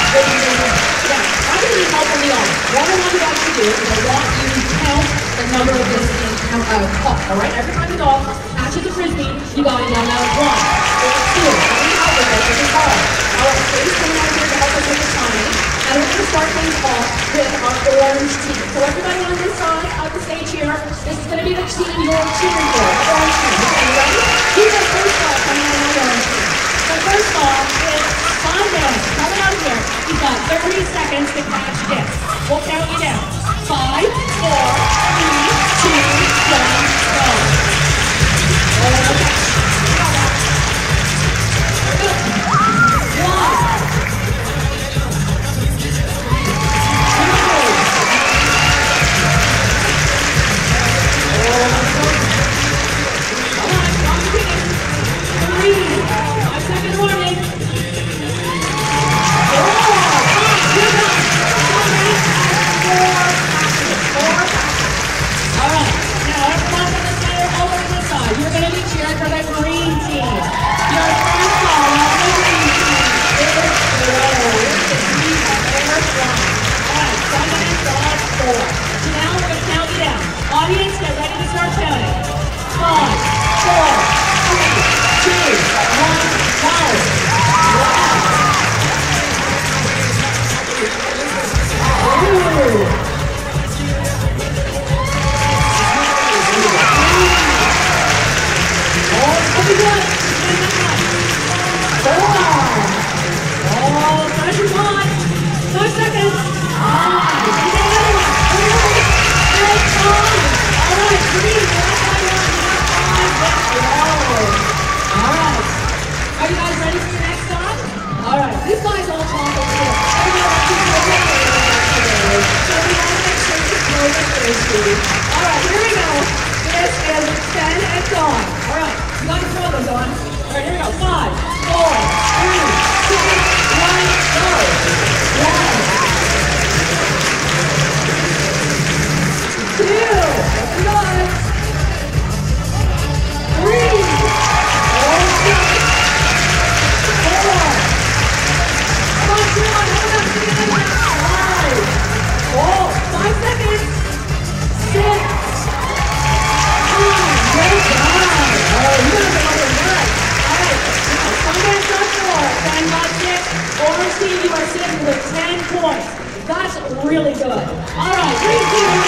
Yeah, I'm going to need help from the audience. What I want you guys to do is I want you to count the number of this in clock, all right? Every time the dog catches a frisbee, you got it down. Now it's 1, or 2. I need help with this. This is hard. All right, Katie's coming out here to help us with the timing. And we're going to start things off with our orange team. So everybody on this side of the stage here, this is going to be the team you're cheering for, the orange team. Okay, you ready? Who's our first ball coming out of the orange team? The first ball is Sundance coming out here. He's got 30 seconds to catch this. We'll count you down. 5, 4, 3, 2, 1, go. Okay. Audience, get ready to start counting. 5, 4, 3, 2, 1, go. Oh, it's going to be good. 4. Oh, pressure's on. 5 seconds. 5. You get another one. 8. Alright, 3, 1 by 1, 5, alright. Are you guys ready for your next song? Alright, this guy's all chocolate too. So we want to make sure you know the frisbee. Alright, here we go. This is 10 and Dawn. Alright, you got to throw them, Dawn. Alright, here we go. 5, 4, 3, 2, 1, go. 1. 2. Good. 3. Oh, 4. Come on, 2, 1. 5. Oh, 5 seconds. 6. 5. Great job. Oh, you guys are doing good. All right. Sundance got 4. 10 got 6. Orange team, you are sitting with 10 points. That's really good. All right. 3, 2, 1.